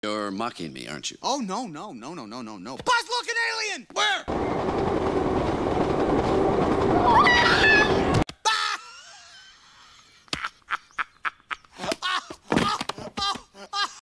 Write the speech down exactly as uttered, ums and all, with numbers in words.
You're mocking me, aren't you? Oh, no, no, no, no, no, no, no. Buzz, look, an alien! Where?